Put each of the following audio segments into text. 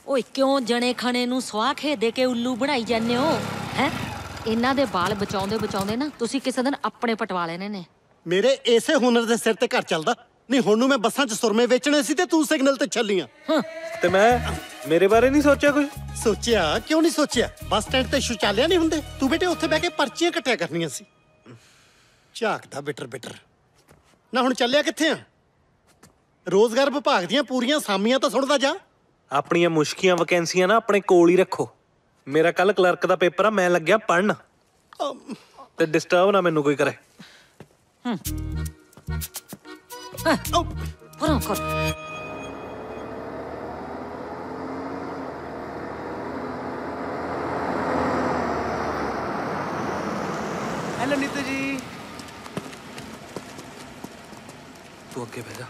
ओए क्यों जने खने नूं स्वाह खेदे के उल्लू बनाई जाने हो हैं? इन्हां दे बाल बचाउंदे बचाउंदे ना तुसी किसे दिन अपने पटवा लेने ने। मेरे इसे हुनर दे सिर ते घर चलदा नहीं। हुण नूं मैं बसां च सुरमे बेचने सी ते तू सिग्नल ते छलियां। ते मैं मेरे बारे नहीं सोचा कुछ? सोचिया क्यों नहीं सोचिया? बस स्टैंड ते शौचालय नहीं हुंदे? तू बेटे उत्थे बह के पर्चियां कट्टिया करनियां सी। झाकदा बिटर बिटर ना। हुण ਚੱਲਿਆ कित्थे आ? रोजगार विभाग दियां पूरियां सामियां तो सुणदा जा। ਆਪਣੀਆਂ ਮੁਸ਼ਕੀਆਂ ਵੈਕੈਂਸੀਆਂ ਨਾ ਆਪਣੇ ਕੋਲ ਹੀ ਰੱਖੋ। ਮੇਰਾ ਕੱਲ ਕਲਰਕ ਦਾ ਪੇਪਰ ਆ, ਮੈਂ ਲੱਗਿਆ ਪੜਨ ਤੇ ਡਿਸਟਰਬ ਨਾ ਮੈਨੂੰ ਕੋਈ ਕਰੇ। हेलो नीतू जी। तू अगे बह जा।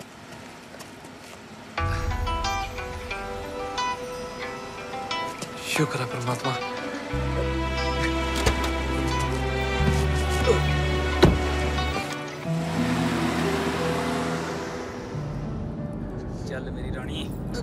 शुक्र है परमात्मा। चल मेरी रानी।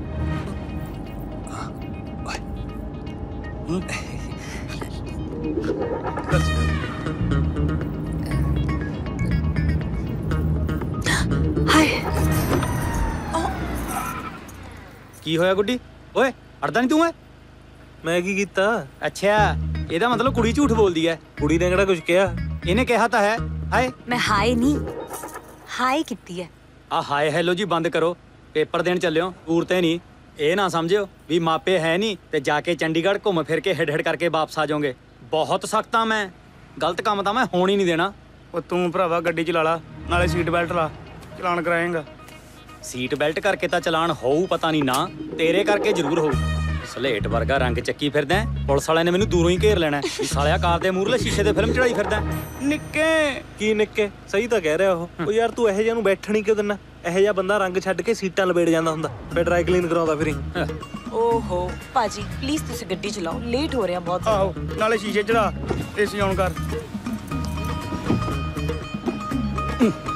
की होया गुड्डी? ओए अड़दा नहीं तू है? मैं की कीता? अच्छा ਇਹਦਾ मतलब कुड़ी झूठ बोलदी है। कुड़ी ने किहड़ा कुछ कहा? ਇਹਨੇ ਕਿਹਾ ਤਾਂ ਹੈ ਹਾਏ। मैं हाय नहीं हाय कीती है। ਆ ਹਾਏ ਹੈਲੋ ਜੀ ਬੰਦ ਕਰੋ। ਪੇਪਰ ਦੇਣ ਚੱਲਿਓ ਟੂਰ ਤੇ ਨਹੀਂ। ਇਹ ਨਾ ਸਮਝਿਓ ਵੀ ਮਾਪੇ ਹੈ ਨਹੀਂ ਤੇ ਜਾ ਕੇ ਚੰਡੀਗੜ੍ਹ ਘੁੰਮ ਫਿਰ ਕੇ ਹਿੱਡ ਕਰਕੇ ਵਾਪਸ ਆ ਜਾਓਗੇ। ਬਹੁਤ ਸਖਤ ਆ ਮੈਂ। ਗਲਤ ਕੰਮ ਤਾਂ ਮੈਂ ਹੋਣ ਹੀ ਨਹੀਂ ਦੇਣਾ। ਉਹ ਤੂੰ ਭਰਾਵਾ ਗੱਡੀ ਚਲਾ ਲਾ, ਨਾਲੇ ਸੀਟ ਬੈਲਟ ਲਾ, ਚਲਾਨ ਕਰਾਏਂਗਾ। ਸੀਟ ਬੈਲਟ ਕਰਕੇ ਤਾਂ ਚਲਾਨ ਹੋਊ ਪਤਾ ਨਹੀਂ ਨਾ, ਤੇਰੇ ਕਰਕੇ ਜ਼ਰੂਰ ਹੋਊ। ਸਲੇਟ ਵਰਗਾ ਰੰਗ ਚੱਕੀ ਫਿਰਦਾ। ਪੁਲਿਸ ਵਾਲਿਆਂ ਨੇ ਮੈਨੂੰ ਦੂਰੋਂ ਹੀ ਘੇਰ ਲੈਣਾ ਵੀ ਸਾਲਿਆ ਕਾਰ ਦੇ ਮੂਹਰਲੇ ਸ਼ੀਸ਼ੇ ਤੇ ਫਿਲਮ ਚੜਾਈ ਫਿਰਦਾ। ਨਿੱਕੇ ਕੀ ਨਿੱਕੇ? ਸਹੀ ਤਾਂ ਕਹਿ ਰਿਹਾ ਉਹ ਯਾਰ ਤੂੰ ਇਹੋ ਜਿਹਾ ਨੂੰ ਬੈਠਣ ਹੀ ਕਿਉਂ ਦਿੰਦਾ? ਇਹੋ ਜਿਹਾ ਬੰਦਾ ਰੰਗ ਛੱਡ ਕੇ ਸੀਟਾਂ ਲਪੇੜ ਜਾਂਦਾ ਹੁੰਦਾ, ਫਿਰ ਡਰਾਈ ਕਲੀਨ ਕਰਾਉਂਦਾ ਫਿਰੀ। ओहो पाजी प्लीज तुसी गड्डी चलाओ, लेट हो रहे हैं बहुत। ਆਹੋ ਨਾਲੇ ਸ਼ੀਸ਼ੇ ਚੜਾ, ਏਸੀ ਆਨ ਕਰ।